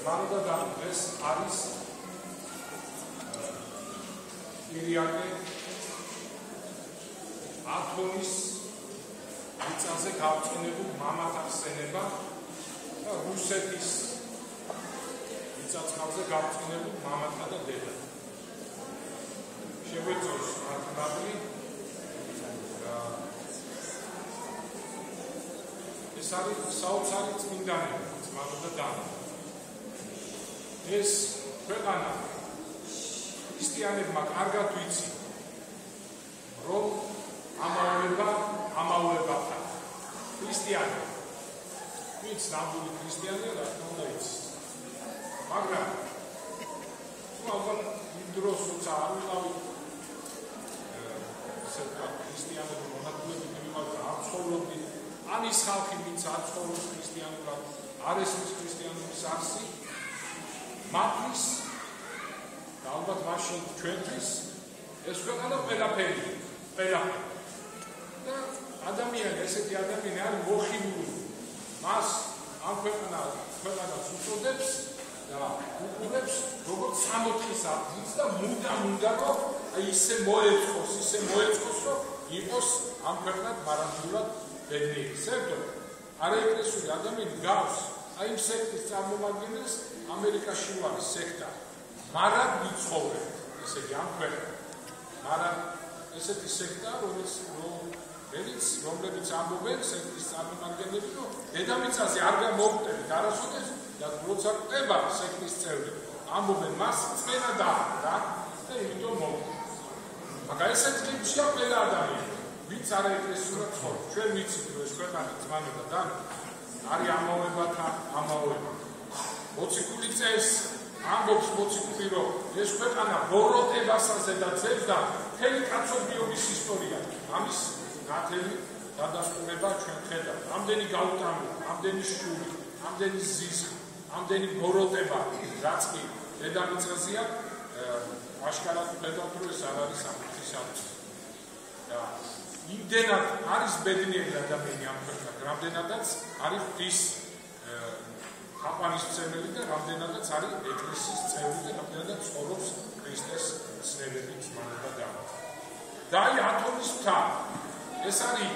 ზმანოდა და ეს არის ირიაკე ათონის მიწაზე გავწინებულ მამათა ხსენება და რუსეთის მიწაზე გავწინებულ მამათა და დედა. შეგვეწევს მართლმადლი ეს არის საოცარი წმინდანები, ძმაო და დანო. ეს ქვეყანა ქრისტიანებმა კარგად ვიცი, რომ ამაოებათა ქრისტიანები. ვინც ნამდვილი ქრისტიანია, რა თქმა უნდა იცის. მაგრამ ალბათ იმ დროს როცა არ ვიყავით ქრისტიანები მონათლებით ვიყავით, არ ცხოვრობდით, ან ის ხალხი, ვინც არ ცხოვრობს ქრისტიანულად, არ ესმის ქრისტიანობის არსი, მათთვის და ალბათ მაშინ ჩვენთვის ეს ქვეყანა ყველაფერი. და ადამიანი, ესეთი ადამიანი არის მოხიბლული. მას ამ ქვეყანას უწოდებს და უყურებს როგორც სამოთხის ადგილს და მუდამ რომ ისე მოეწყოს, რომ იყოს ამ ქვეყნად მარადულად ბედნიერი. საერთოდ არაეკლესიური ადამიანი გავს აი იმ სექტის წარმომადგენელს, ამერიკაში ვარის სექტა. მარად ვიცხოვრებ, ესე იგი ამ ქვეყნად. მაგრამ ესეთი სექტა, რომლებიც ამბობენ სექტის წარმომადგენლები, რომ დედამიწაზე არ გამოვტებით არასოდეს და როცა ხდება სექტის წევრი, ამბობენ მას წმენა და იმიტომ მოვტებით. მაგრამ ესეთ ტიპშია ყველა ადამიანი, ვინც არაეკლესიურად ცხოვრობს. ჩვენ ვიცით, რომ ეს ქვეყანა ძმაო და დანო არის ამაოებათა ამაოება. მოციქული წეს ამბობს მოციქული, რომ ეს ქვეყანა ბოროტებასაზე და ძებს და მთელი კაცობრიობის ისტორია. ამის ნათელი დადასტურება ჩვენ ხედავთ. ამდენი გაუტანო, ამდენი შური, ამდენი ზიზღი, ამდენი ბოროტება, რაც კი დედამიწაზეა, აშკარად ხედავთ, რომ ეს არ არის სამართლის არცი. და იმდენად არის ბედნიერი ადამიანი ამ ქვეყნად, რამდენადაც არის ღვთის ხაყვანის წევრი და რამდენადაც არის ეკლესიის წევრი და რამდენადაც ცხოვრობს ქრისტეს ცნებებით ძმაო და დანო. და აი ათონის მთა ეს არის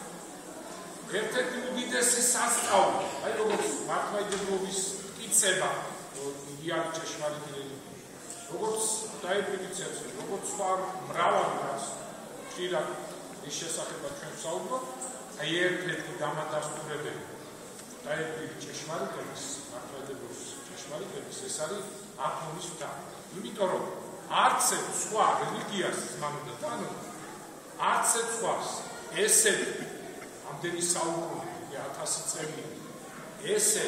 ერთ-ერთი უდიდესი სასწაული. აი როგორც მართლმადიდებლობის მტკიცება, იგი არის ჭეშმარიტი რელიგია. როგორც დაეპრინციპებს, როგორც სხვა მრავალი რას ხშირად ის შესახებად ჩვენ ვსაუბრობთ, აი ერთ-ერთი დამადასტურებელი დაეპრინციპი ჭეშმარიტების, მართლმადიდებლობის ჭეშმარიტების ეს არის ათონის მთა. იმიტომ რომ არც ერთ სხვა რელიგიას ძმაო და დანო, არც ერთ სხვას ესე ამდენი საუკუნე 1000 წელი ესე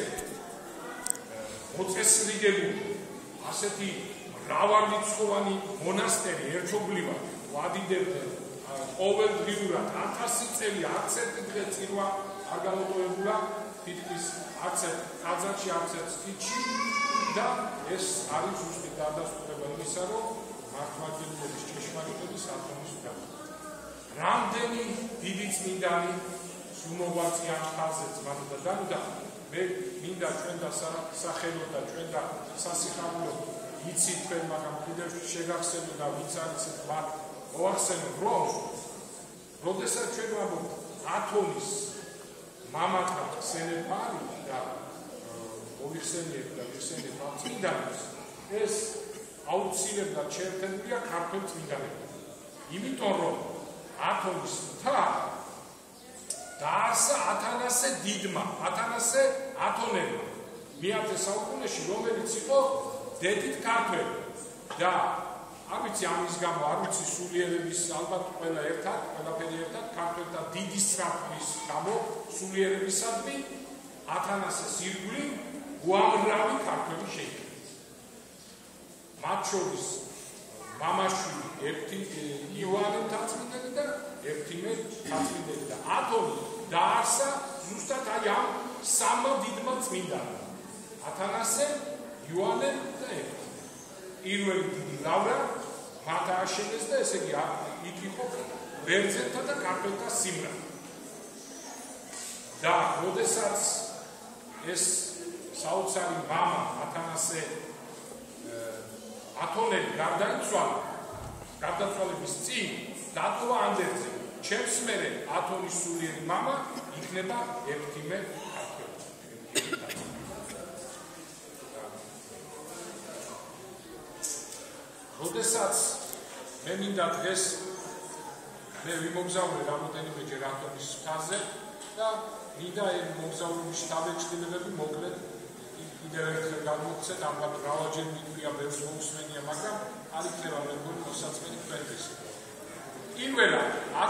მოწესრიგებული ასეთი მრავალრიცხოვანი მონასტერი ერთობლივად ვადიდებდა ყოველდღიურად 1000 წელი არც ერთი დღე წირვა არ გამოტოვებულა თითქმის არც ერთ ტაძარში, არც ერთ სკითში და ეს არის ზუსტი დადასტურება იმისა, რომ მართლმადიდებლობის ჭეშმარიტების ათონის მთა. რამდენი დიდი წმინდანი უმოვაწია ამ ხაზზე ძმაო და დანო და მე მინდა ჩვენ და სახელო და ჩვენ და სასიხარულო იცით თქვენ, მაგრამ კიდევ შეგახსენო და ვინც არის მათ მოახსენო, რომ როდესაც ჩვენ ვამბობთ ათონის მამათა ხსენება და მოიხსენიებთ და ვიხსენიებთ ამ წმინდანებს, ეს აუცილებლად შეერთებულია ქართულ წმინდანებთან. იმიტომ რომ ათონის მთა დაარსა ათანასე დიდმა, ათანასე ათონებმა მე-10 საუკუნეში, რომელიც იყო დედით ქართველი და არ ვიცი ამის გამო, არ ვიცი სულიერების ალბათ ყველაფერი ერთად ქართველთა დიდი სწრაფვის გამო სულიერებისადმი ათანასეს ირგვლივ უამრავი ქართველი შეიქმნა. მათ შორის მამაშვილი ერთი იოანე მთაწმინდელი და ერთი მე მთაწმინდელი და ათონი დაარსა ზუსტად აი ამ სამმა დიდმა წმინდანმა ათანასე, იოანე და ერთი. პირველი დიდი ლავრა მათ ააშენეს და ესე იგი იქ იყო ბერძენთა და ქართველთა სიმრავლე. და როდესაც ეს საოცარი მამა ათანასე ათონელი გარდაცვალების წინ დატოვა ანდერძი. ჩემს მერე ათონის სულიერი მამა იქნება ერთიმე ქართველი. როდესაც მე მინდა დღეს მე ვიმოგზავნე რამოდენიმეჯერ ათონის მთაზე და მინდა ეს მოგზაურობის შთაბეჭდილებები მოკლედ კიდევ ერთხელ გამოგცეთ, ამბავ მრავალჯერ მითხრია, ბევრს მოусმენია, მაგრამ არ იქნება მეგონი მოსაწყენი თქვენთვის. პირველად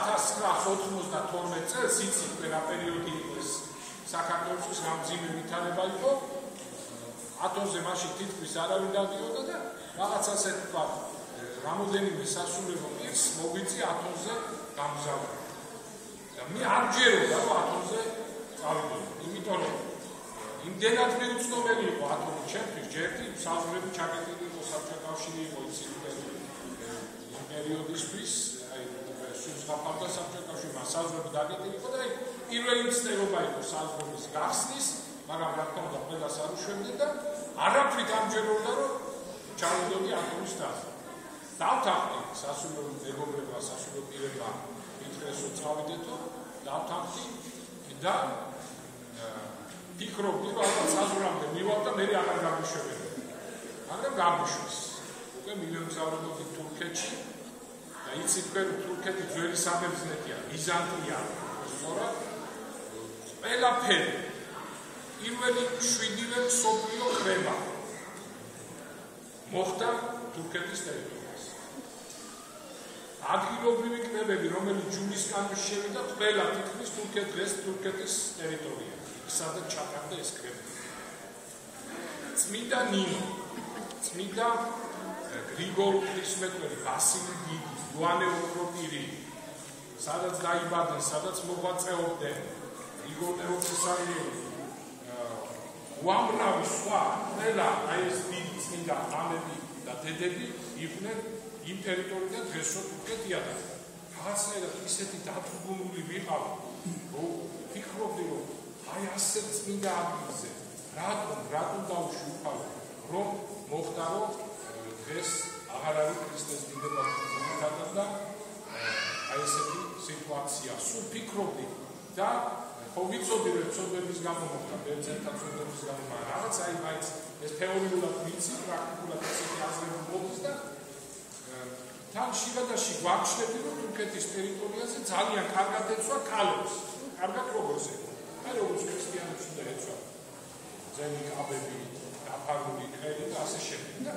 1992 წელს იცით რა პერიოდი იყო ეს საქართველოს გამძიმე ვითარება იყო. ათონზე მაშინ თითქმის არავინ დადიოდა და რაღაც ასე თქვა, რამოდენიმე სასულიერო პირს მოგვიწი ათონზე გამგზავნა. და მე არ ჯეროდა რომ ათონზე წავიდოდი, იმიტომ რომ იმდენად მიუცნობელი იყო ათონი ჩემთვის, ჯერტი საზღვრები ჩაკეტილი იყო, საბჭოთა კავშირი იყო იცით იმ პერიოდისთვის, აი სულსხაფავდა საბჭოთა კავშირმა საზღვრები დაკეტილი იყო და აი პირველი მცდელობა იყო საზღვრების გახსნის, მაგრამ რა თქმა უნდა ყველას არ უშვებდნენ და არაფრით ამჯერებდა რომ ჩავიდოდი ათონის თასზე. დავთანხმდი სასულიერო მეგობრებმა, სასულიერო პირებმა მითხრეს რომ წავიდეთო, დავთანხმდი და ფიქრობდი რომ ალბათ საზღვრამდე მივალ და მე აღარ გამიშვებოდი. მაგრამ გამიშვეს. უკვე მივემგზავრებოდი თურქეთში და იცით თქვენ თურქეთი ძველი საბერძნეთია, ბიზანტია, სწორად ყველაფერი პირველი 7-ვე მსოფლიო კრება მოხდა თურქეთის ტერიტორიაზე. ადგილობრივი კრებები, რომელიც ჯულისკან შევიდა, ყველა თითქმის თურქეთის ტერიტორია. სადაც ჩატარდა ეს კრება. წმინდა ნინო, წმინდა გრიგოლ ღვთისმეტყველი, ბასილი დიდი, იოანე ოქროპირი, სადაც დაიბადნენ, სადაც მოღვაწეობდნენ, გრიგოლ ტეროფისარიელი, უამრავი სხვა, ყველა აი ეს დიდი წმინდა მამები და დედები იყვნენ იმ ტერიტორიიდან დღესო თურქეთია და რაღაცნაირად ისეთი დათრგუნული ვიყავ, რომ ფიქრობდი რომ აი ასე წმინდა ადგილზე რატომ დავუშვი უფალო რომ მოხდა რომ დღეს აღარ არის ქრისტეს დინდება და აი ესეთი სიტუაცია სულ ფიქრობდი და ხო ვიცოდი რომ ცოდვების გამო მოხდა ბერძენთა ცოდვების გამო მაგრამ რაღაც აი მაინც ეს თეორიულად ვიცი პრაქტიკულად ესეთი აზრები მოდის და თან შიგადაში გვაჩნდები რომ თურქეთის ტერიტორიაზე ძალიან კარგად ეცვა ქალებს კარგად როგორც ეცვა აი როგორც ქრისტიანებს უნდა ეცვა ძენი კაბები დაფარული ხელი და ასე შემდეგ და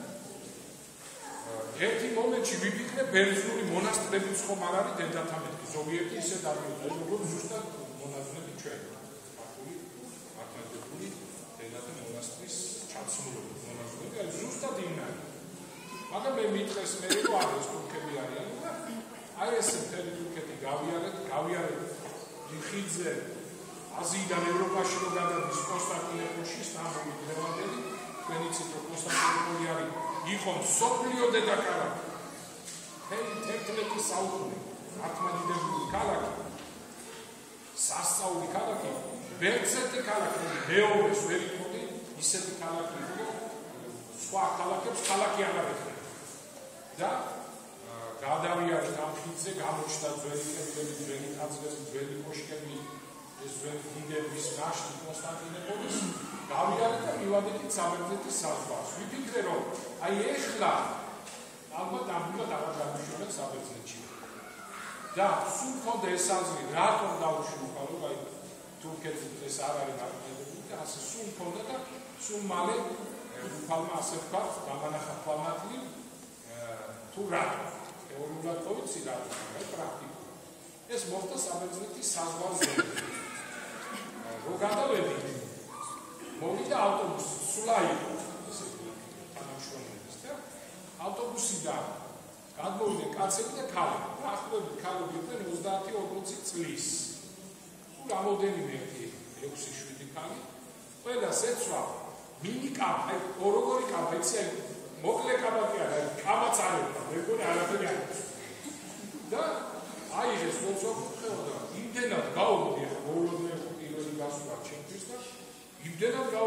ერთი მომენტში ვიფიქრე ბერძნული მონასტრებიც ხომ არ არის დედათა მეთქი ზოგიერთი ისე დადიოდა როგორც ზუსტად მონასტრები ჩვენ მართლმადიდებლური დედათა მონასტრის ჩაცმულობი მონასტრები არის ზუსტად იმნაირი მაგრამ მე მითხრეს მე რომ არის თურქები არიან და აი ეს მთელი თურქეთი გავიარეთ ლიხიძე აზიიდან ევროპაში რო გადადის კონსტანტინოპოლში სტამბოლი დღევანდელი თქვენ იცით რომ კონსტანტინოპოლი არის იყო მსოფლიო დედაქალაქი თერთმეტი საუკუნე მართლმადიდებლური ქალაქი სასწაული ქალაქი ვერცერთი ქალაქი მეორეს ვერ იყო ისეთი ქალაქი იყო სხვა ქალაქებს ქალაქი აღარ ეხება და გადავიარეთ ამ ხიდზე გამოჩნდა ძველი კედლები ძველი ტაძრები ძველი კოშკები ეს ძველი დიდების ნაშთი კონსტანტინოპოლის გავიარეთ და მივადეთ საბერძნეთის საზღვარს ვიფიქრე რომ აი ეხლა ალბათ ამბულად აღარ გამიშვებთ საბერძნეთში და სულ მქონდა ეს აზრი რატომ დავუშვი უკავო აი თურქეთში ეს არ არის მართლმადიდებლური და ასე სულ მქონდა და სულ მალე უფალმა ასე ვთქვათ გამანახა თვალმატლი თუ რატომ თეორიულად ხო ვიცი რატომ აი პრაქტიკულად ეს მოხდა საბერძნეთის საზღვარზე რო გადავედი მოვიდა ავტობუსი სულა იყო ესეთი თანამშრომლების და ავტობუსიდან გადმოვიდნენ კაცები და ქალები ახლობლად ქალები იყვნენ 30-40 წლის თუ რამოდენიმე 6-7 ქალი ყველას ეცვა მინი კაბა როგორი კაბა იცი მოკლე კაბაკი არა კაბაც არ იყო მეგონი არაფერი არ იყო და აი ეს მოწოხდა იმდენად გაუგდი ბოლომდე პირველი გასვლა ჩემთვის და იმდენად გაუგდი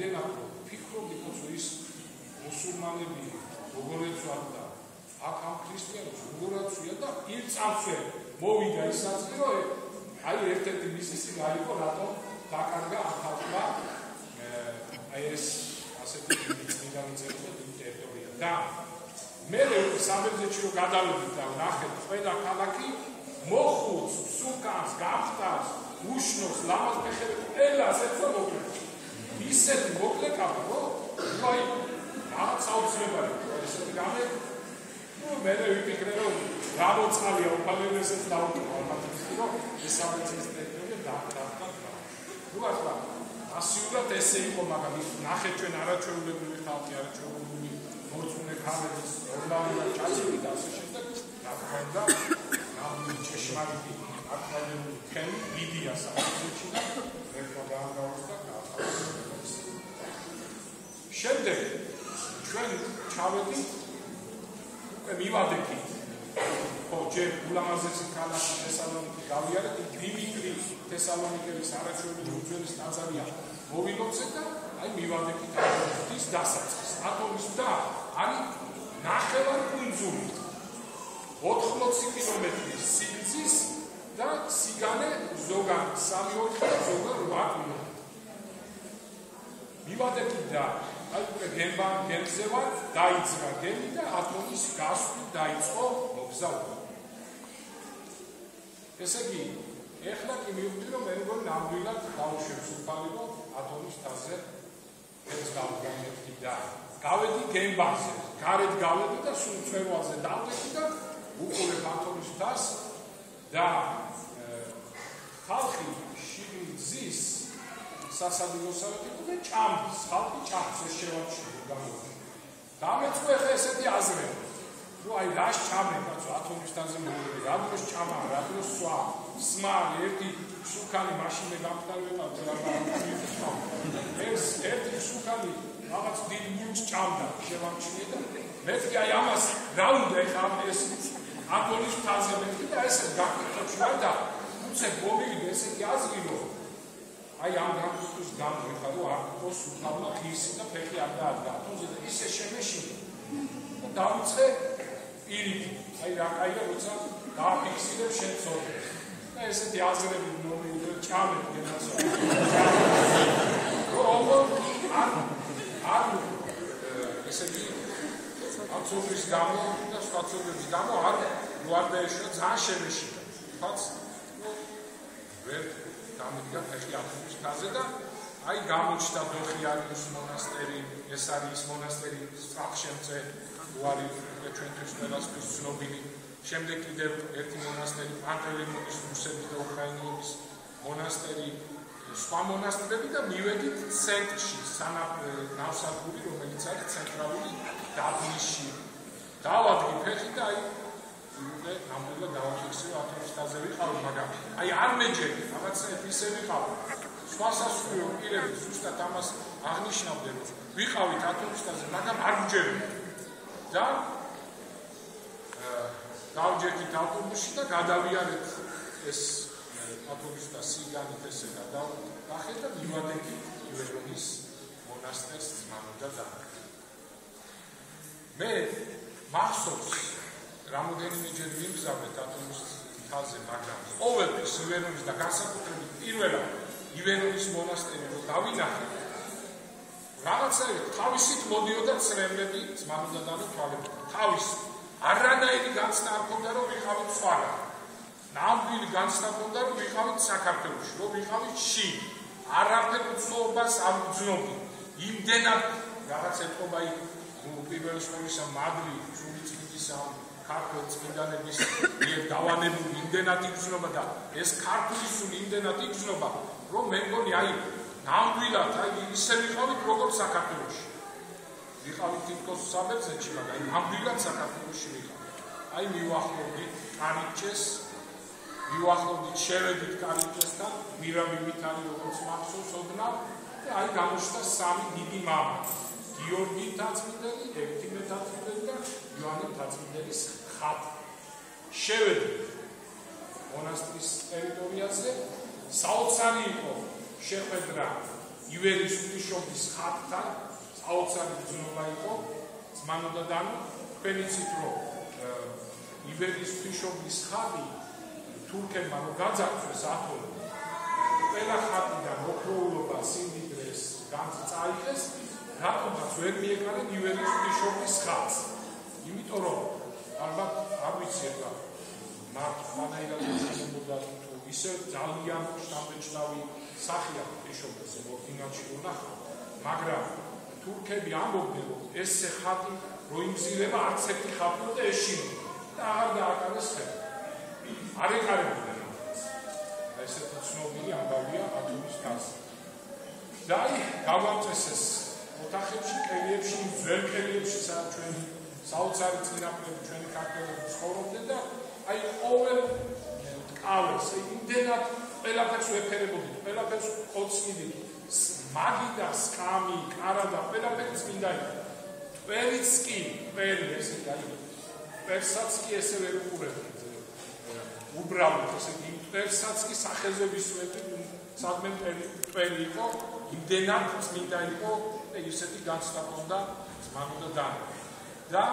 იმდენად ფიქრობდი, რომ ის მუსულმანები როგორ ეცვადა აქ ამ ქრისტიანებს როგორ აცვია და იმ წამსვე მოვიდა ის საწყი, რომ აი ერთ-ერთი მისი სიგა იყო, რატომ დაკარგა ამ ხალხმა აი ეს ასეთი წმინდა მიწები და ტერიტორია. და მე საბერძნეთში რომ გადავედით და ნახეთ ყველა ქალაქი მოხუც, სუკანს, გახტას, უშნოს, ლამაზფეხებს ყველას ეცვა მოკლე. ისეთი მოკლე კაბა, რომ აი რაღაც აუცილებელი ესეთი გამე მე ვიფიქრე რომ გამოწყალია უფალებასაც დაუყო ალბათ რომ ეს საბერძნეთის ტერიტორია დააკარგა. ნუ ახლა ასიურად ესე იყო, მაგრამ ის ნახეთ ჩვენ არაჩვეულებრივი ხალხი, არაჩვეულებრივი მორწმუნე ქალების ორლაუნა ჩაჭრილი და ასე შემდეგ რა თქმა უნდა ნამდვილი ჭეშმარიტი აქტუალური თემი იდეა საბერძნეთში და რეკვა დაანგავსდა კათოლიკოსს. შემდეგ ჩვენ ჩავედით უკვე მივადექით ხო ჯერ ულამაზესი ქალაქი თესალონიკე გავიარეთ დიმიტრი თესალონიკელის არაჩვეულებრივი უძველესი ტაძარია მოვილოცეთ და აი მივადექით ათონის დასაწყისს. ათონის და არის ნახევარკუნძული 80 კილომეტრის სიგრძის და სიგანე ზოგან 3-4 და ზოგან 8 კილომეტრი. მივადექით და აი უკვე გემზე ვარ, დაიძრა გემი და ათონის გასვლით დაიწყო მოგზაურობა. ესე იგი, ეხლა კი მივხვდი, რომ მე მგონი ნამდვილად დავუშვებ სუფალი, რომ ათონის თასზე ეს გავგანებდი და გავედი გემბანზე, გარეთ გავედი და სულ მწვერვალზე დავდექი და უყურებ ათონის თასს და ხალხი შიგნით სასადილოსავით და ჭამს, ხალხი ჭამს ეს შევაჩინო გამოდი. დამეწყვე ხა ესეთი აზრები. ნუ აი რას ჭამენ კაცო ათონის თასზე მოვიდი, რა დროს ჭამა, რა დროს სვა, სმარი ერთი სუკანი მაშინე გამხდარებად რა ეს ერთი სუკანი რაღაც დიდ მუნჯს ჭამდა, შევაჩინე და მეთქი აი ამას რა უნდა ეხა ეს ათონის თასზე მეთქი და ესე გაკეთებშია და უცე მოვიდი ესეთი აზრი რომ აი ამ გამოსთვის გამო ეხლა რომ არ თქოს უთავმა ხისი და ფეხი არ დაადგა თუნდაც ისე შემეშინე და დავიწყე პირით აი რა კაია როცა დააფიქსირებ შენ ცოდე და ესეთი აზრები მომივიდა ჭამებ გენასო რომ არ ესე იგი აცობის გამო და სპაცობის გამო არ დაეშვა ძალიან შემეშინე ხაც ვერ გამიგდა ფეხი ათონის თასზე და აი გამოჩნდა დოხიარიოს მონასტერი, ეს არის ის მონასტერი სწრაფშემწე, უარი ჩვენთვის ყველასთვის ცნობილი. შემდეგ კიდევ ერთი მონასტერი პანტელეიმონის რუსების და უკრაინელების მონასტერი, სხვა მონასტრები და მივედით ცენტრში, ნავსადგური, რომელიც არის ცენტრალური დაბლისში. დავადგი ფეხი და აი მე ნამდვილად დავაფიქსირე ათონის თასზე ვიყავი, მაგრამ აი არ მეჯერდი, რაღაცა ისე ვიყავი. სხვა სასულიერო პირები ზუსტად ამას აღნიშნავდნენ, რომ ვიყავით ათონის თასზე, მაგრამ არ ვჯერდი. და დავჯერდით ავტობუსში და გადავიარეთ ეს ათონის თასს სიგანით ესე გადავახეთ და მივადექით ივერონის მონასტერს ძმანობდა და მე მახსოვს რამოდენიმეჯერ ვიმგზავრეთ ათონის თასზე, მაგრამ ყოველთვის ივერონის და განსაკუთრებით პირველად ივერონის მონასტერი რომ დავინახე, რაღაცა თავისით მოდიოდა წრემლები ძმანოდა და თვალები. თავის არანაირი განცდა არ მქონდა რომ ვიყავით სხვა. ნამდვილი განცდა მქონდა რომ ვიყავით საქართველოში, რომ ვიყავით შინ. არაფერ უცნობას არ ვძნობდი. იმდენად რაღაც ეთყობა იქ პირველ სკოლისა მადლი სულიწმინდის ქართულ წმინდანების მიერ დავანებული იმდენად იგრძნობა და ეს ქართული სული იმდენად იგრძნობა, რომ მე მგონი აი ნამდვილად აი ისე ვიყავით როგორც საქართველოში. ვიყავით თითქოს საბერძნეთში, მაგრამ ნამდვილად საქართველოში ვიყავით. აი მივახლოვდით კარიბჭეს, მივახლოვდით შევედით კარიბჭესთან, მირაბივით არის როგორც მახსოვს ოდნავ და აი გამოჩნდა სამი დიდი მამა. გიორგი თაცმიდელი, ექვთიმე თაცმიდელი და იოანე თაცმიდელის ხატი. შევედით მონასტრის ტერიტორიაზე, საოცარი იყო შეხვედრა ივერის ღვთისმშობლის ხატთან საოცარი ბრძოლა იყო ძმანოდა დანო თქვენ იცით რომ ივერის ღვთისმშობლის ხატი თურქებმა რომ გაძარცვეს ათონი ყველა ხატიდან მოქროულობა სიმდიდრეს განძი წაიღეს რატომაც ვერ მიეკარენ ივერის ღვთისმშობლის ხატს იმიტომ რომ ალბათ არ ვიცი ეხლა მათ მანაირად შეგვიძლია ისე ძალიან შთამბეჭდავი სახია ღვთისმშობლის ორდინაში უნახავ მაგრამ თურქები ამბობდნენ რომ ეს ხატი რო იმზირება არც ერთი ხატი და ეშინო და აღარ დააკარეს ხელი არ ეკარებდნენ ესეთი ცნობილი ამბავია ათონის თასი და აი გავამწესეს ოთახებში კელიებში ძველ კელიებში ჩვენი საოცარი წინაპრები ჩვენი ქართველები ცხოვრობდნენ და აი ყოველ კავეს იმდენად ყველაფერს ვეფერებოდით ყველაფერს ყოცნიდით მაგი და სკამი კარა და ყველაფერი წმინდა იყო ყველიც კი ყველი ესე გაიგო ყველსაც კი ესე ვერ უყურებდით უბრალოდ ესე იმპერსაც კი სახელზე ვისვენდი სადმე ყველი იყო იმდენად წმინდა იყო და ისეთი განცდა ჰქონდა ძმანოდა დანო და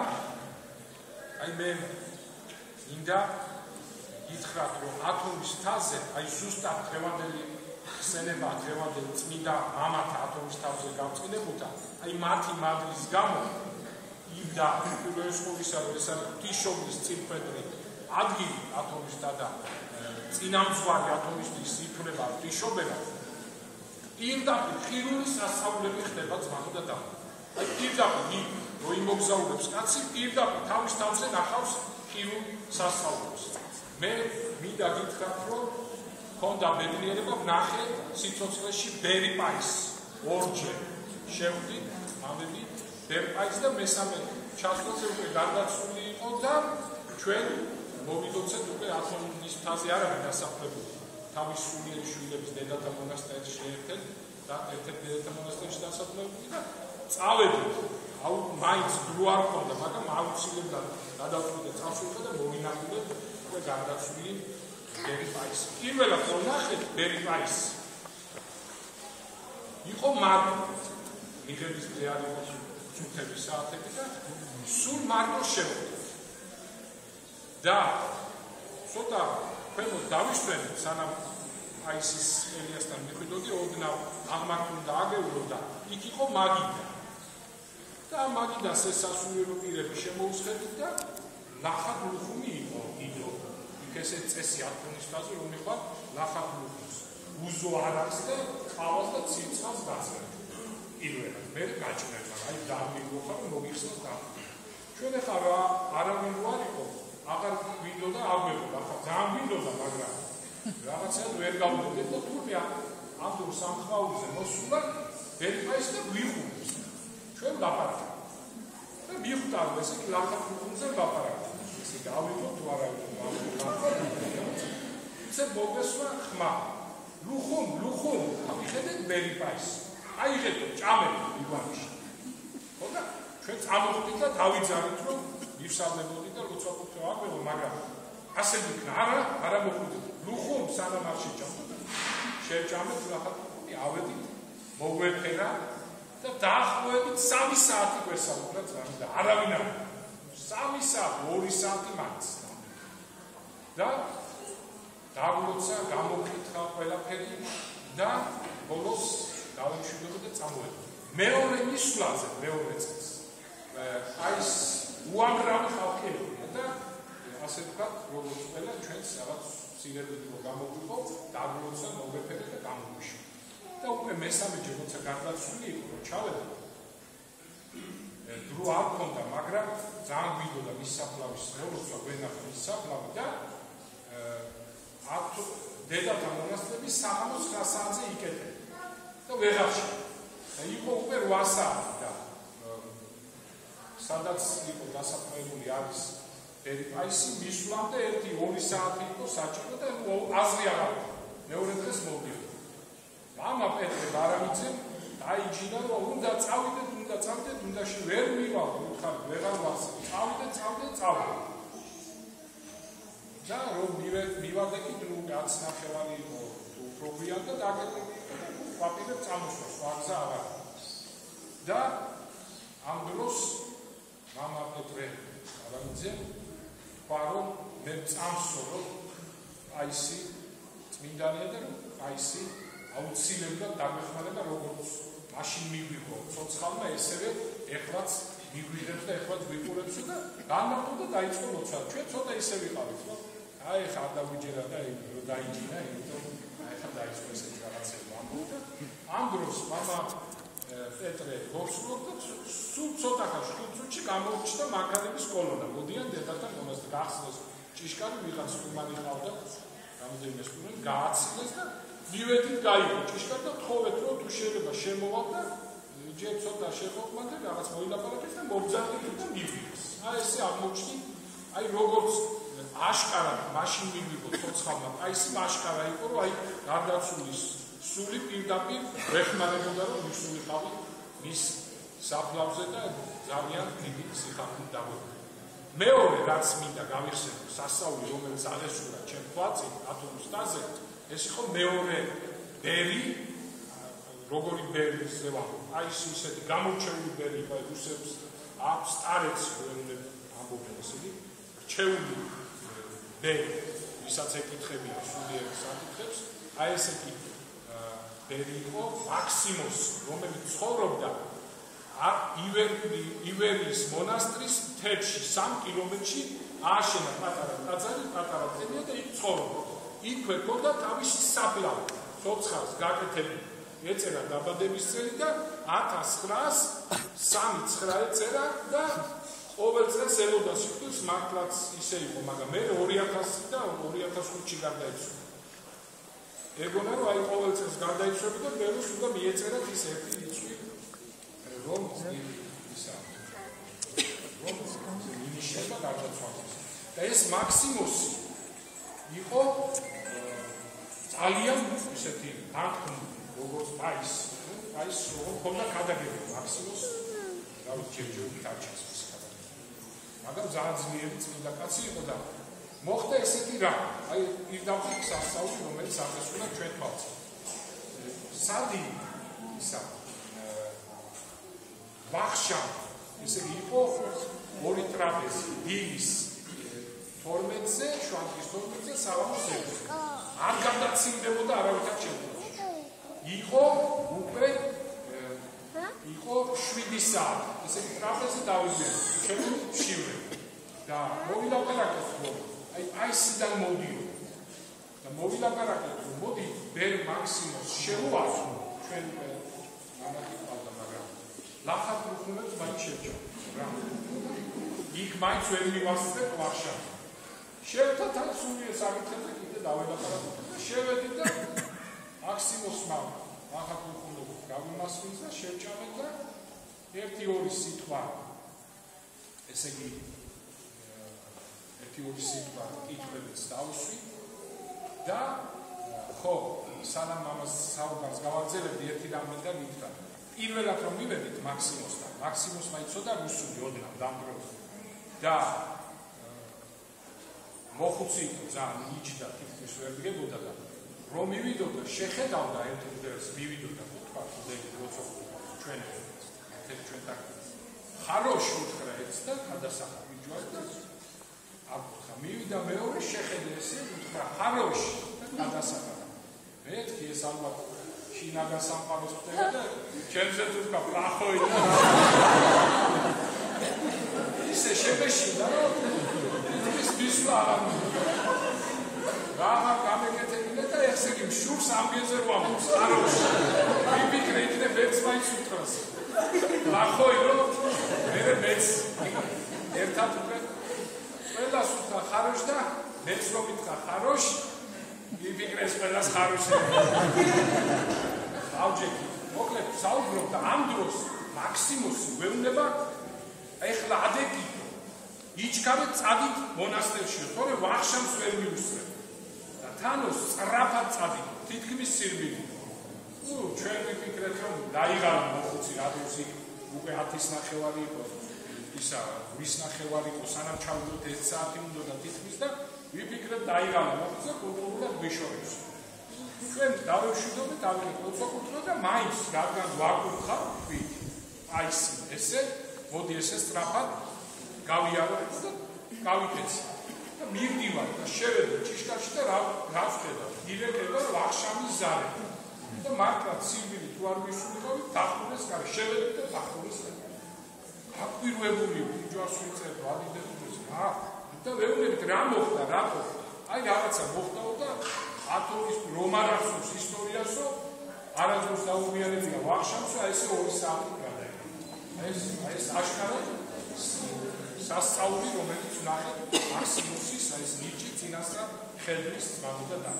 აი მე ინდა ითხრათ რომ ათონის თასზე აი ზუსტად დღევანდელი ხსენება დღევანდელი წმინდა მამათა ათონის თასზე გამწყინებულთა აი მათი მადლის გამო იმდა უპირველესყოლისა რომ ეს არის ღვთისმშობლის წინფედრი ადგილი ათონისთა და წინამძღვარი ათონისთვის ითვლება ღვთისმშობელა პირდაპირ ხილული სასწაულები ხდება ძმანოდა დანო აი პირდაპირ რო იმოგზაურებს კაცი პირდაპირ თავის თავზე ნახავს ხილულ სასწაულებს მე მინდა გითხრათ რომ ქონდა ბედნიერება ვნახე სიცოცხლეში ბერიპაის ორჯერ შევხვდი ამები ბერიპაის და მესამე ჩასვლაზე უკვე გარდაცვლილი იყო და ჩვენ მოვიდოცეთ უკვე ათონის მთაზე არავინ დასახლებული თავის სულიერი შვილების დედათა მონასტერში შეერთეთ და ერთ-ერთ დედათა მონასტერში დასახლებული და წავედით აუ მაინც დრო არ ქონდა მაგრამ აუცილებლად გადავწყვიტე წავშურხე და მოვინახულე უკვე გარდაცვლილი ბერიპაის პირველად ვნახეთ ბერიპაის იყო მარტო მიღების დღე არ იყო წუთების საათები და სულ მარტო შევხვდით და ცოტა ქვემოთ დავიშვენეთ სანამ აისის ელიასთან მიხვიდოდი ოდნავ აღმართული და აგეულო და იქ იყო მაგიდა და მაგიდას ეს სასულიერო პირები შემოუსხეთით და ნახат ლუხუმი იყო იდო იქ ესე წესი ათონის თასი რომ იყო ნახат ლუხუმს უზო არახს და ყავას და ციცხვას გაცრე პირველად მე გაჭმება აი დამიგოხა რომ მოგიხსნას და ჩვენ ახლა რა არავინ არ იყო აღარ გვინდოდა აგვებოდა ახლა ძალიან გვინდოდა მაგრამ რაღაცა ვერ გავდოდეთ და თურმე ამ დრო სამხაურზე მოსულა ბერიპაის და გვიხურებს ჩვენ ლაპარაკობთ და მიხვდართ ესე კი ლაპარაკობზე ლაპარაკობთ ესე გავიგო თუ არა ისე მოგესვა ხმა ლუხუმ ამიხედეთ ბერიპაის აიღეთ ჭამეთ ივანიში ხოდა ჩვენ წამოვიდით და დავიძარით რომ ივსალდებოდით და როცა ვთქვა აღვევო მაგრამ ასე ვიქნა არა მოხვდით ლუხუმ სანამ არ შეჭამთ შეჭამეთ ნახატი ავედით მოგვეფერა და დაახლოებით 3 საათი გვესაუბრა ძმანი და არავინ არ 3 საათი 2 საათი მაინც და დაგლოცა გამოკითხა ყველაფერი და ბოლოს დავიმშვიდობდი და წამოვედი მეორე მისვლაზე მეორე წელს აი ეს უამრავი ხალხი და ასე ვთქვათ როგორც ყველა ჩვენს რაღაც სირედით რომ გამოგვიყო დაგლოცა მოგვეფერა და გამოგვიშვა და უკვე მესამე ჯერ როცა გარდაცვლილი იყო რომ ჩავედი დრო არ ქონდა მაგრამ ძალიან გვინდოდა მის საფლავის როცა გვენახა მის საფლავი და ათო დედათა მონასტრები საღამოს 9 საათზე იკეთებდა და ვეღარში და იყო უკვე 8 საათი და სადაც იყო დასაქმებული არის ბერიპაისი მისვლამდე 1-2 საათი იყო საჭირო და აზრი არ აქვს მეორე დღეს მოვიდოდი მამა პეტრე ბარამიძე დაიჯინა რომ უნდა წავიდეთ უნდაში ვერ მივალ უთხარ ვეღარ ვასწავლ წავიდეთ და რომ მივადე კი ნუ 10 ნახევარი იყო უფრო გვიან და დაგეკეთე ვაპირებ წამოსვას, ვაგზა აღარ. და ამ დროს მამა პეტრე არამიძე თქვა რომ მე წამსვრო აი ისი წმინდანია და აი ისი აუცილებლად დაგვეხმარება როგორც მაშინ მიგვიღო ცოცხალმა ესევე ეხლაც მიგვიღებს და ეხლაც ვიყურებს და განმარტო და დაიწყო ლოცვა. ჩვენ ცოტა ისე ვიყავით რომ აი ხა არ დაგვიჯერა და დაიჯინა იმიტომ აი ხა დაიწყო ესეთი რაღაცები ამბობდა. ამ დროს მამა პეტრე გოსულობდა სულ ცოტა ხანში თუცუჩი გამოუჩნდა მანქანების კოლონა. მოდიან დედასთან მონასტერში გახსნეს ჭიშკარი ვიღაც ხუმანი ყავდა რამდენიმე სტუდენტი გააცილეს და მივედით გაიგო ჭიშკარი და თხოვეთ რომ თუ შეიძლება შემოვალ და ჯერ ცოტა შეხვდით და რაღაც მოილაპარაკეთ და მობძანეთ და მივიღეს. აი ესე აღმოჩნდი აი როგორც აშკარად მაშინ მიგვიღო ცოცხალმა აი ეს აშკარა იყო რომ აი გარდაცვლის სული პირდაპირ ვეხმარებოდა რომ მისულიყავი მის საფლავზე და ძალიან დიდი სიხარულით დაგვეყო. მეორე რაც მინდა გავიხსენო სასწაული რომელიც აღესრულა ჩემ თვალწინ ათონსტაზე ეს იყო მეორე ბერი როგორი ბერი ზევა აი ისეთი გამორჩეული ბერი იყო რუსებს აქვს სტარეც რომელნებ ამბობენ ესეთი რჩეული ბერი ვისაც ეკითხებია სულიერ საკითხებს აი ესეთი ბერი იყო მაქსიმოს რომელიც ცხოვრობდა ივერიის მონასტრის მთებში 3 კილომეტრში ააშენა პატარა ტაძარი, პატარა ტენია და იქ ცხოვრობდა. იქვე ქონდა თავისი საფლავი, ცოცხალს გაკეთებული. ეწერა დაბადების წელი და 1903 ეწერა და ყოველ წელს ელოდას იხდებს, მართლაც ისე იყო, მაგრამ მე 2000 და 2005-ში გარდაიცვალა. ეგონა რომ აი ყოველ წელს გარდაიცვალა და მე უნდა მიეწერათ ის ერთი რიცხვი რომ ისა რომ ინიშება გარდაცვალეს და ეს მაქსიმოსი იყო ძალიან ისეთი თანხმული როგორც პაის რომ ხონდა გადაგები მაქსიმოს რა ჯერჯერობით არჩევს ის გადაგები მაგრამ ძალიან ძლიერი წმინდა კაცი იყო და მოხდა ესეთი რა აი პირდაპირ სასწაული რომელიც აღესრულა ჩვენ თვალწინ სადი ისა ვახშა ესე იყო ორი ტრაპეზი დილის 12-ზე შვანთის 12-ზე საღამოს 6-ზე არ გადაცინდებოდა არავითარ შემთხვევაში იყო უკვე იყო 7 საათი ესე ტრაპეზი დავიძინე ჩემი შივრე და მოვილაპარაკეთ რომ აი სიდან მოდიო და მოვილაპარაკეთ რომ მოდი ბერ მაქსიმოს შევუაზრო ჩვენ ლახად უხუნებს მაინც შეჭა რა იქ მაინც ვერ მივასწრებ ვახშად შევთათან სულიერ საკითხებზე კიდე დაველაპარაკოთ და შევედით და მაქსიმოსმა ლახად უხუნებს გავიმასვინს და შევჭამეთ და 1-2 სიტყვა ესე იგი 1-2 სიტყვა კითხვებს დავუსვი და ხო სანამ ამას საუბარს გავაგზავნებდი ერთი რამე და მითხრა პირველად რომ მივედით მაქსიმოსთან მაქსიმოსმა იცოდა რუსული ოდნავ დამბროს და მოხუცი იყო ძალიან იჯდა თითქმის ვერ დგებოდა და რომ მივიდოდა შეხედავდა ერთ დღეს მივიდოდა თქვა ძელი როცა ჩვენ ჩვენთან ხაროში უთხრა ეს და გადასახა მიჯვარ და აკუთხა მივიდა მეორე შეხედე ესე უთხრა ხაროში და გადასახა მეთქი ეს ალბათ შინაგან სამყაროს ხდება და ჩემზე თუ თქვა პლახოი და ისე შემეშინდა რომ ის მისვლა არ რა გამეკეთებინა და ესე იგი შურს ამგეზე რო ამბობს ხაროში მიფიქრე იქნებ ერთს მაინც უთხრას პლახოი რომ მეც ერთად უკვე ყველას უთხრა ხაროში და მეც რომ მითხრა ხაროში მიფიქრეს ყველას ხაროში ავჯექი მოკლედ საუბრობ და ამ დროს მაქსიმოსი ვეუბნება ეხლა ადეკი იჩქარეთ წადით მონასტერში თორე ვახშამს ვერ მიუსწრებ და თანოს სწრაფად წადით თითქმის სირბილი ჩვენ ვიფიქრეთ რომ დაიღალა მოხუცი რადოსი უკვე 10:30 იყო ისა 20:30 იყო სანამ ჩავდოთ 1 საათი უნდა და თითქმის და ვიფიქრეთ დაიღალა მოხუცი კულტურულად გვიშორებს ჩვენ დავევშვიდობთ ავიღეთ ლოცვა-კურთხევა და მაინც რადგან ვაკურთხავ ქვით აი ესე მოდი ესე სწრაფად გავიაროთ და გავიქეცი და მივდივარ და შევედე ჭიშკარში და რა ვხედავ ირეკება ვახშამის ზარე და მართლაც სიკვდილი თუ არ მისულიყავით დახურეს გარე შევედე და დახურეს აკვირვებული ჯვარს ვიწერთ ვადიდებს და ვეუბნებით რა მოხდა რატო აი რაღაცა მოხდაო და ათონის რომ არ ახსოვს ისტორიასო არასდროს დაუღიარებია ვახშამსო აი ესე 2 საათი გადაიღო ეს აშკარად სასწაული რომელიც ნახეთ არსიმოსის აი ეს ნიჭი წინასწარ ხელის ძმაო და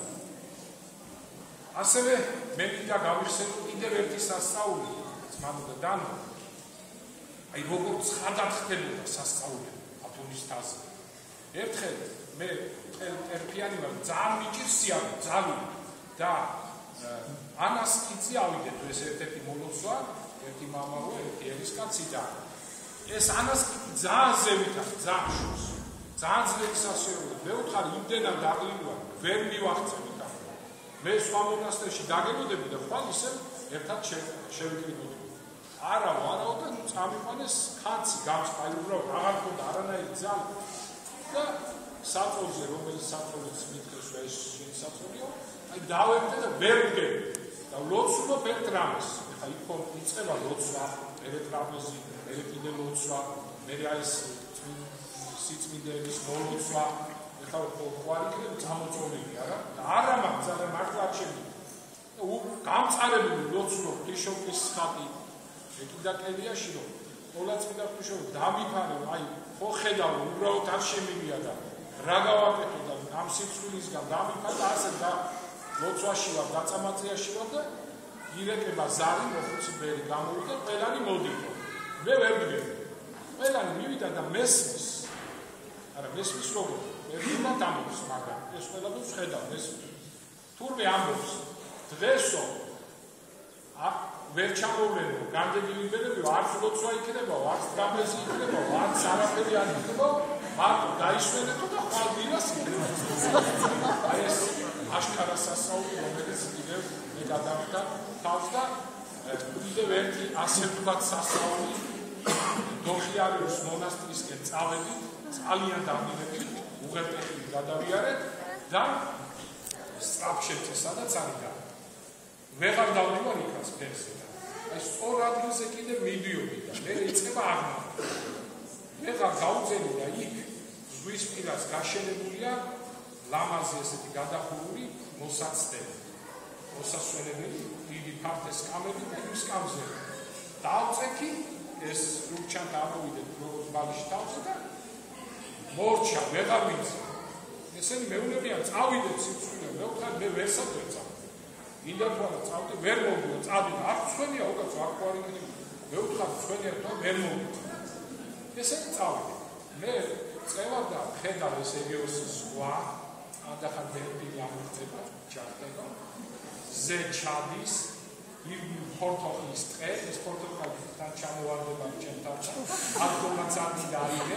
ასევე მე კიდე გავიხსენე კიდევ ერთი სასწაული ძმაო და დანო აი როგორც ხადახდებოდა სასწაული ათონის თაზე ერთხელ მე ერფიანი ვარ ძალიან მიჭირს სიამოვნებო ძალიან და ანას კიცი ავიდეთ ეს ერთ-ერთი მოლოცვა ერთი მამაო ერთი ერისკაცი და ეს ანას ძალიან ზევითა ძალიან შორს ძალიან ძლიერი სასწაული მე ვთხარ იმდენად დაღლილი ვერ მივახცევი და მე სხვა მონასტერში დაგებოდები და ხვალ ისე ერთად შევიკრიბოთ არაო და ნუ წამიყვანეს ხანცი გამწყალი უბრალოდ აღარ მქონდა არანაირი ძალა და საწოლზე რომელიც საწოლიც მითხეს ეს საწოლიო აი დავებდე და ვერ ვდგები და ლოცულობ ერთ რამეს ეხა იქ იწყება ლოცვა ერთ რამეზი ერთ კიდე ლოცვა მე არის სიწმინდეების მოლოცვა ეხა ყوارიქნებ წამოწოლილი არა და არა მაგზადა მართლა ჩემი და გამწარებული ლოცულობ ღვთისმშობლის ხატი ეკიდა კელიაში რომ ყოლაწმინდა ღვთისმშობლი დამიფარე აი ხო ხედავ უბრალოდ არ შემივია და რა გავაკეთო და ამ სიცხვილისგან დამიფარდა ასე და ლოცვაში ვარ დაწამაწიაში ვარ და ირეკება ზარი მოხუცი ბერი გამოვიდა ყველანი მოდიო მე ვერ ვდგები ყველანი მივიდა და მესმის არა მესმის როგორ ერთმა დამობს მაგრამ ეს ყველაფერს ხედავ მესმის თურმე ამბობს დღესო ვერ ჩამოვლენო განდებული ბერები არც ლოცვა იქნება არც ტრაპეზი იქნება არც არაფერი არ იქნება მარტო დაისვენეთო და ხვალდილას იქნება აი ეს აშკარა სასწაული რომელიც კიდევ მე გადავიდა თავს და კიდევ ერთი ასე ვთქვათ სასწაული დოხიარიოს მონასტრისკენ წავედი ძალიან დამილები უღელტეხილი გადავიარეთ და სწრაფშეცე სადაც არის ვეღარ დავდივარ იქაც ფერზე და აი სწორ ადგილზე კიდე მიდიოდი და მე იწყება აღმართება ვეღარ გავუძენი და იქ ზღვის პირას გაშენებულია ლამაზი ესეთი გადახურული მოსაცდელი მოსასვენებელი დიდი ფართე სკამები მის სკამზე დავწექი ეს რუჩან დავიდეთ როგორც ბალიშ თავზე და მორჩა ვეღარ ვიცი ესენი მეუნებიან წავიდეთ სიცხვიდე მე ვთქარ მე ვერსად ვერ წავ მინდა თუ არა წავდი ვერ მოვიდო წავდი არ ცხენია უკაც არ ყوارი კიდე მე ვთქარ ცხენია და ვერ მოვიდო ესე წავდი მე წევა და ხედავ ეს ეგეოსის ზღვა ანდახან ვერდი გამიწება ჩახდება ზე ჩადის ფორტოხის ტყე ეს ფორტოხალთან ჩამოვარდება ჩემთან ათგომაც არ მინდა აიღე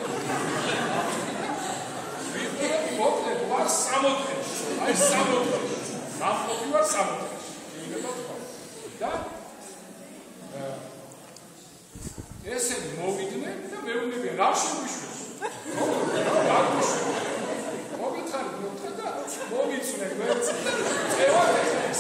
ვიდრე მოკლედ ვარ 60-ში აი 60-ში ნახობი ვარ 60-ში და ესენი მოვიდნენ და მეუბნებიან რა შეგვიშვეს რა გვიშვეს მოგითხარი და მოვიცნე გვერდს წევა ეს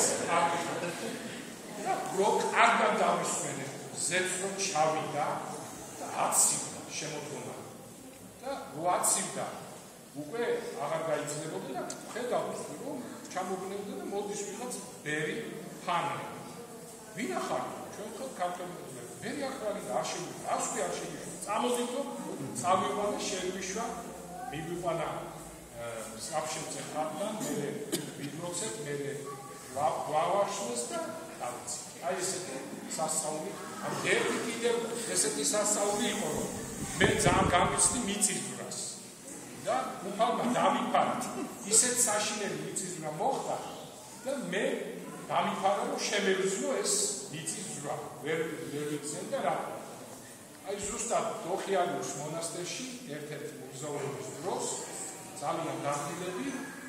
და როკ არგან დავისვენე ზეცრო ჩავიდა და აცივდა შემოდგომა და როაცივდა უკვე აღარ გაიცნებოდა და ხედავდი რომ ჩამოგნევდა და მოდის ვიღაც ბერი ფანი ვინ ახარ ჩვენ ხო ქართველები ბერი ახალი არ შეგვიძლია არ შეგვიძლია წამოდით წავიყვანე შეგვიშვა მივიყვანა საფშენზე ხარდან მე ვიდროცებ მე ვავაშლეს და დავიცი აი ესეთი სასწაული ამ ერთი კიდევ ესეთი სასწაული იყო რომ მე ძალიან გამიცდი მიწისძვრას და უფალმა დავიფარა ისეთ საშინელი მიწისძვრა მოხდა და მე დავიფარა რომ შემევიზნო ეს მიწისძვრა ვერ ვიცენ და რა აი ზუსტად დოხიარიოს მონასტერში ერთ-ერთი მოგზაურობის დროს ძალიან გახილები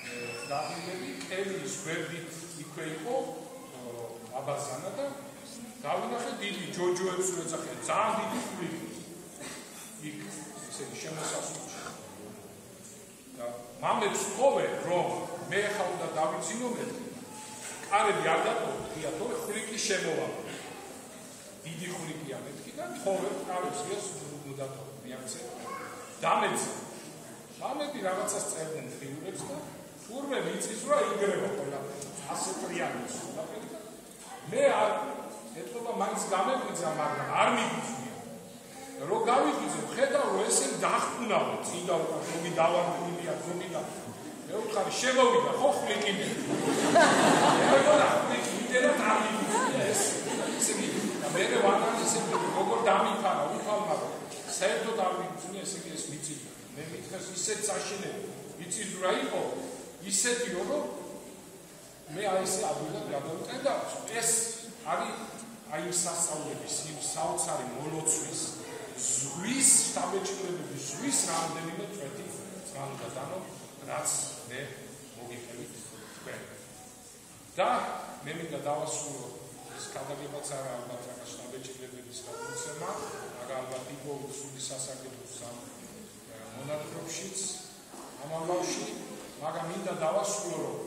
დაგვიდები კელის გვერდით იქვე იყო აბაზანა და დავინახე დიდი ჯოჯოებს რო ეძახიან ძალიან დიდი ხვლიკი იქ ისეთი შემოსასვლელში და მამებს ვთხოვე რომ მე ხა უნდა დავიცინო მე კარები არ დატოვია თორე ხვლიკი შემოვა დიდი ხვლიკია მეთქი და თხოვე კარებს იას უნდა დატოვო მეაქცე დამეცი მამები რაღაცას წერდნენ ხიურებს და თურმე მიწის რა იგრება ყველაფერი ასე პრიანიც მე არ ეთქობა მაინც გამეგვიძა მაგრამ არ მიგვიძია რო გავიძე ხედავ რომ ესე დახტუნავ წინდა უკვე ზოგი დავარდნილია ზოგი და მე უთხარი შემოვიდა ხო ხლიკი მე მეგონა მიდერად არ მიგვიძია ეს ისე და მე ვანალიზებ როგორ დამიფარა უფალმა საერთოდ არ მიგვიძია ესე ეს მიწია მე მითხეს ისეთ საშინელი იცის რა იყო ისეთი რომ მე აი ესე ადვილად გადავიტანე და ეს არის აი სასწავლების იმ საოცარი მოლოცვის ზღვის შთაბეჭდილების ზღვის რამდენიმე წვეთი წამდა დანო რაც მე მოგიწევით თქვენ და მე მინდა დავასრულო ეს გადაგებაც არა ალბათ რაღაც შთაბეჭდილების გადაცემა მაგრამ ალბათ იყო სული სასარგებლო სამ მონათხრობშიც ამ ამბავში მაგრამ მინდა დავასრულო რომ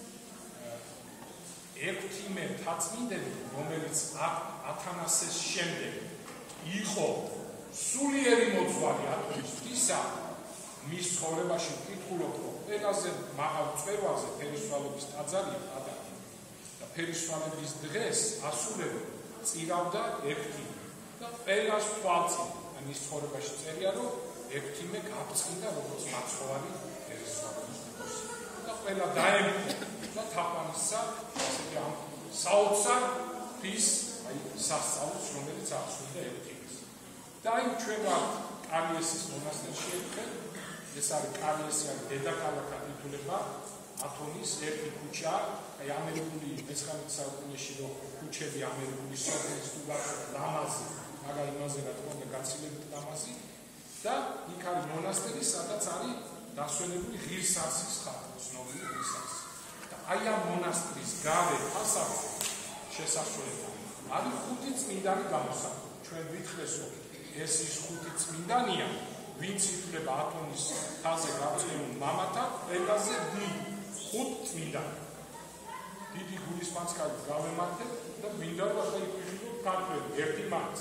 ექვთიმე მთაწმინდელი რომელიც ათანასეს შემდეგ იყო სულიერი მოძღვარი ათონისთვისა მის ცხოვრებაში ვკითხულობ რომ ყველაზე მაღალ წვერვაზე ფერისვალების ტაძარია ადამიანი და ფერისვალების დღეს ასულებ წირავდა ექვთიმე და ყველას თვალწინ მის ცხოვრებაში წერია რომ ექვთიმე გაბწყინდა როგორც მაცხოვარი ფერისვალების დროს და ყველა დაემთხვა და თაყვანისა ასეთი ამ საოცარ ფის აი სასწაულს რომელიც აღსრულდა ექვთიმეს და აი ჩვენ ვართ კარიესის მონასტერში ერთხელ ეს არის კარიესი არის დედაქალაქად ითვლება ათონის ერთი ქუჩა აი ამერიკული 19 საუკუნეში რო ქუჩები ამერიკული სოფლის თუ ლამაზი მაგრამ იმაზე რა თქმა უნდა გაცილებით ლამაზი და იქ არის მონასტერი სადაც არის დასვენებული ღირსასის ხატი ცნობილი ღირსასი და აი ამ მონასტრის გარე ფასადზე შესასვლელი არის ხუთი წმინდანი გამოსახული ჩვენ ვითხრეს რომ ეს ის ხუთი წმინდანია ვინც ითვლება ათონის თაზე გაწეულ მამათა ყველაზე დიდი ხუთ წმინდანი დიდი გულისმანწყალით გავემართებ და მინდა რომ ახლა იყვნენ ქართველი ერთი მაინც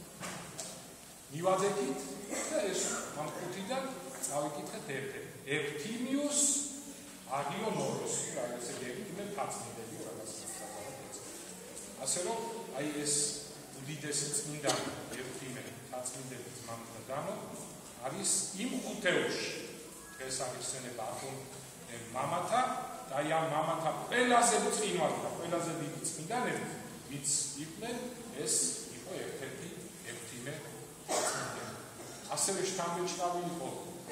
მივაძებთ და ეს ამ ხუთიდან წავიკითხეთ ერთ-ერთ ექვთიმიუს აგიონოროს რა ესე ექვთიმე მთაწმინდელი რაღაც ასე რომ აი ეს უდიდესი წმინდანი ექვთიმე მთაწმინდელი მამათა დანო არის იმ ხუთეულში ეს არის სენება ათონ მამათა და აი ამ მამათა ყველაზე წინვალი და ყველაზე დიდი წმინდანები ვინც იყვნენ ეს იყო ერთ-ერთი ექვთიმე მთაწმინდელი ასევე შთამბეჭდავი იყო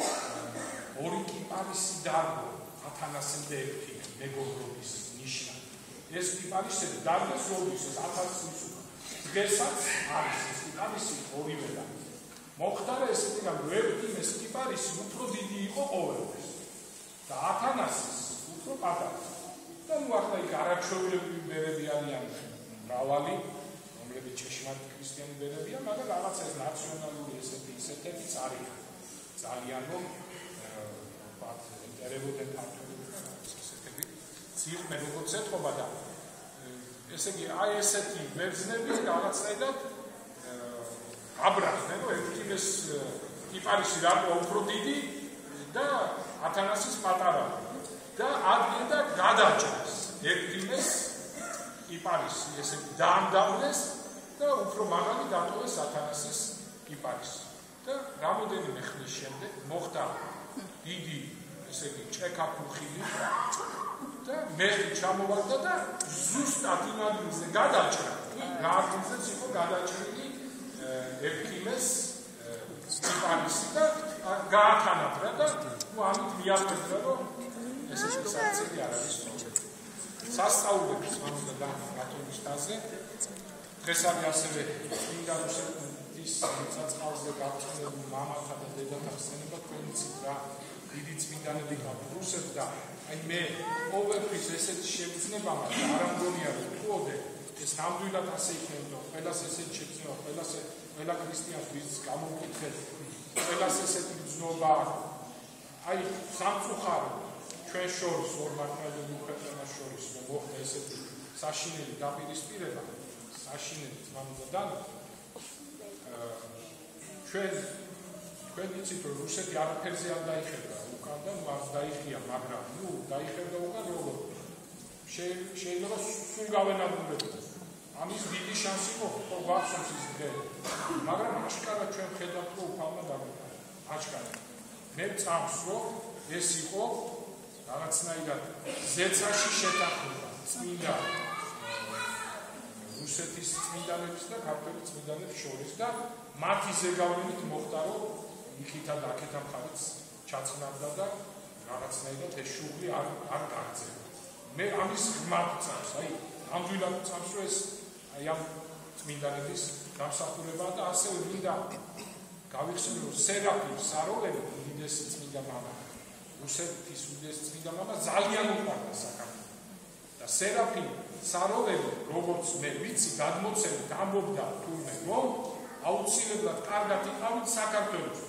ორი კიპარისი დარგო ათანასემდე ექვთიმე მეგობრობის ნიშნა ეს კიპარისები დარგოს როდის 1000 დღესაც არის ეს კიპარისი ორივე და მოხდარა ესეთი რომ ექვთიმეს კიპარისი უფრო დიდი იყო ყოველთვის და ათანასის უფრო პატარა და ნუ ახლა იქ არაჩვეულებრივი ბერები არიან მრავალი რომლებიც ჭეშმარიტ ქრისტიანი ბერებია მაგრამ რაღაც ეს ნაციონალური ესეთები წარიან ძალიან რომ ვთქვათ ინტერესებოდნენ ქართველები და ესეთები ცირმე როგორც ეთქობა და ესე იგი აი ესეთი ბერძნები რაღაცნაირად აბრახდნენ რომ ექვთიმეს კიპარისი რატო უფრო დიდი და ათანასის პატარა და ადგენდა გადაჭრეს ექვთიმეს კიპარისი ესე დაამდავლეს და უფრო მაღალი დატოვეს ათანასის კიპარისი და რამოდენიმე ხნის შემდეგ მოხდა დიდი ესე იგი ჭექა-ფუხილი და მეხი ჩამოვარდა და ზუსტად იმ ადგილზე გადაჭრა რა ადგილზეც იყო გადაჭრილი ექვთიმეს კიპარისი და გაათანაბრა და ნუ ამით მიახვედრა რომ ესეთი საწილი არ არის სასწაულების მამდა და ათონის თაზე დღეს არის ასევე წმინდა რუსეთის საწყალზე გავრცელებული მამათა და დედათა ხსენება თქვენიც რა დიდი წმინდანები ყავთ რუსებს და აი მე ყოველთვის ესეთი შეგრძნება მაქვს და არ ამგონია რომ თუოდე ეს ნამდვილად ასე იქნება ყველას ესეთი შეგრძნება ყველა ქრისტიანს ვის გამოგიქცეთ ყველას ესეთი გრძნობა აი სამწუხარო ჩვენ შორის ორ მართლმადიდებლურ ქვეყანას შორის რომ მოხდა ესეთი საშინელი დაპირისპირება საშინელი ძმამოდან ჩვენ იცით რომ რუსეთი არაფერზე არ დაიხედა უკან და მას დაიხია მაგრამ ნუ დაიხედა უკან როგორ შეიძლება სულ გავენადგურებოდეს ამის დიდი შანსი მოხდა გვახსოვს ის დღე მაგრამ აშკარად ჩვენ ხედავთ რომ უფალმა დაგეყარა აშკარად მე წამს რომ ეს იყო რაღაცნაირად ზეცაში შეთანხმება წმინდა რუსეთის წმინდანების და ქართველი წმინდანების შორის და მათი ზეგავლენით მოხდა რომ იქითა და აქეთა მხარეც ჩაწყნარდა და რაღაცნაირად ეს შუღლი არ გაგრძელდა მე ამის ღმართ წამს აი ამდვილად წამს რომ ეს აი ამ წმინდანების დამსახურება და ასევე მინდა გავიხსენო რომ სერაფიმ საროველი უდიდესი წმინდა მამა რუსეთის უდიდესი წმინდა მამა ძალიან უყვარდა საქართველოს და სერაფიმ საროველი როგორც მე ვიცი გადმოცემით ამბობდა თურმე რომ აუცილებლად კარგად იყავით საქართველოს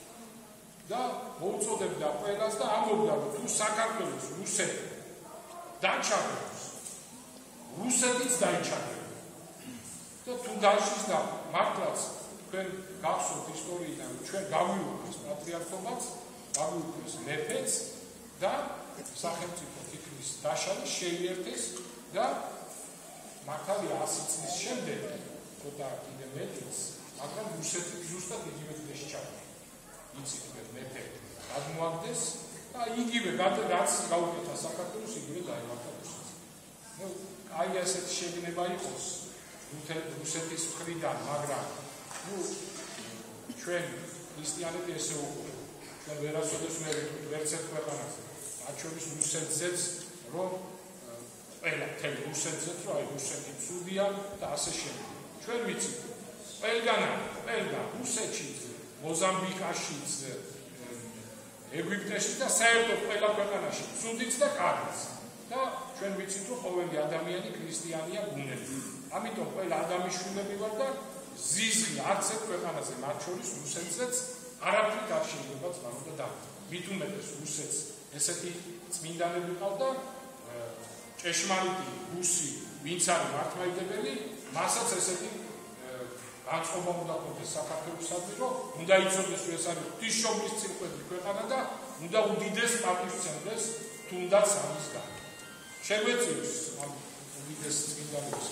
და მოუწოდებდა ყველას და ამბობდა რომ თუ საქართველოს რუსეთი დაჩაგრებს რუსეთიც დაიჩაგრება და თუ დაშის და მართლაც თქვენ გახსოვთ ისტორიიდან ჩვენ გავიუქმეს პატრიარქობაც გავიუქმეს მეფეც და სახელმწიფო თითქმის დაშალი შეიერთეს და მართალია 100 წლის შემდეგ ცოტა კიდე მეტიც მაგრამ რუსეთი ზუსტად იგივე დღეში ჩაგვიდა იცით მეფე გადმოაგდეს და იგივე რაც გაუკეთა საქართველოს იგივე დაემართა რუსეთს ნუ აი ასეთი შეგნება იყოს რუსეთის მხრიდან მაგრამ ნუ ჩვენ ქრისტიანები ესე უყურებთ ჩვენ ვერასოდეს ვერც ერთ ქვეყანაზე მათ შორის რუსეთზეც რომ ყველა თელ რუსეთზეც რომ აი რუსეთი ცუდია და ასე შემდეგ ჩვენ ვიცით ყველგან რუსეთშიც მოზამბიკაშიც ეგვიპტეში და საერთოდ ყველა ქვეყანაში ცუდიც და კარგიც და ჩვენ ვიცით რომ ყოველი ადამიანი ქრისტიანია ბუნებით ამიტომ ყველა ადამიანშვილები ვარ და ზიზღი არც ერთ ქვეყანაზე მათ შორის რუსეთზეც არაფრით არ შეიძლება ძმაოდა და მით უმეტეს რუსეთს ესეთი წმინდანები ყავდა ჭეშმარიტი რუსი ვინც არის მართლმადიდებელი მასაც ესეთი განწყობა უნდა ქონდეს საქართველოსადმი რომ უნდა იცოდეს რომ ეს არის ღვთისმშობლის წინყვეტი ქვეყანა და უნდა უდიდეს პატივსცემდეს თუნდაც ამის გამო შეგვეციოს ამ უდიდეს წმინდანების